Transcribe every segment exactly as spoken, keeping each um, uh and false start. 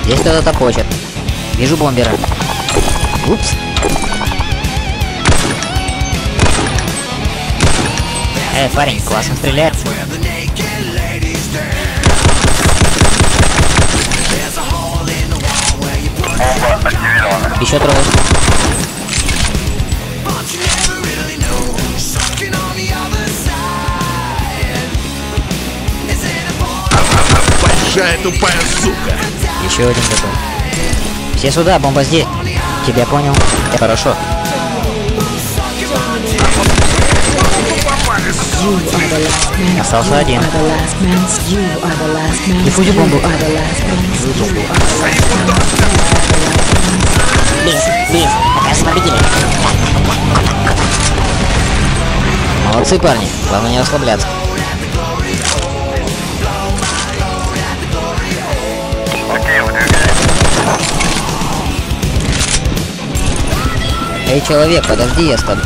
Здесь кто-то топочет. Вижу бомбера. Упс. Эй, парень, классно стреляет. Еще трое. Большая тупая сука. Еще один такой. Все сюда, бомба здесь. Тебя понял? Хорошо. Остался один. Диффузи бомбу. Блин, блин, окажется победили. Молодцы, парни. Главное не расслабляться. Эй, человек, подожди, я с тобой.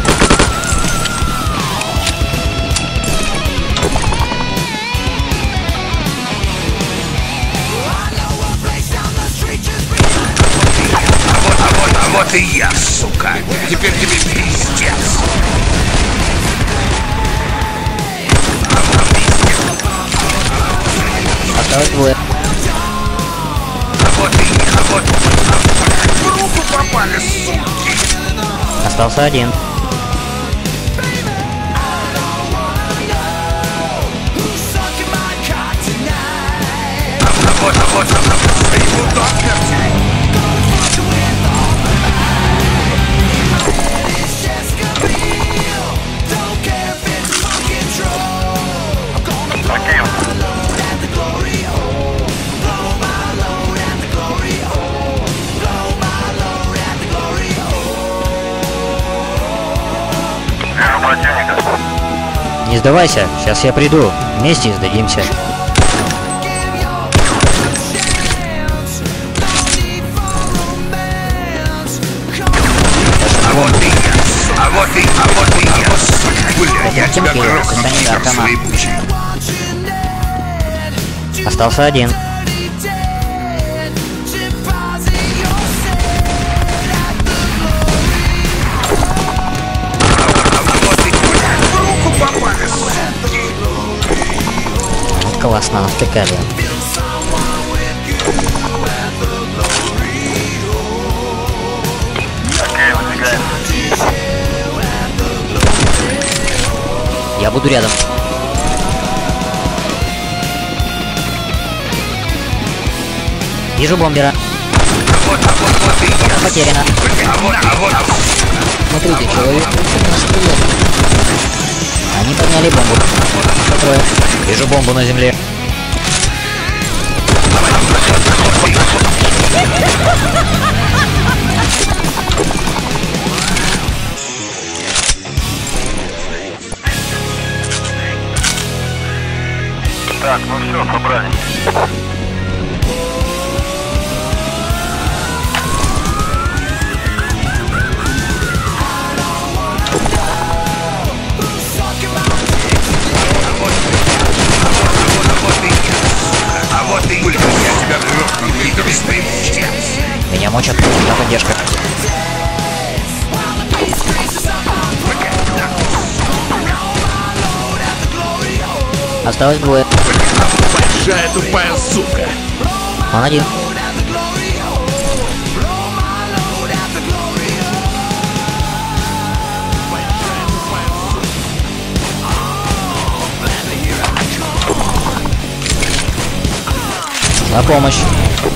Вот и я, сука. Теперь тебе пиздец. Осталось двое. А вот и я, вот. В руку попали, суки. Остался один. А вот, а вот, ему до смерти. Не сдавайся, сейчас я приду. Вместе сдадимся. А вот и я, а вот и, а вот и я. Бля, я тебя грохну, пидор слепучий. Остался один. Классно натыкали. Я буду рядом. Вижу бомбера. Потеряно. Смотрите, человек нас стреляет. Они подняли бомбу. Трое. Вижу бомбу на земле. Так, ну все, собрались. А вот и я тебя грохну, пидор слепучий. Меня мочат. На поддержка. Осталось двое. Большая тупая сука. Он один. На помощь.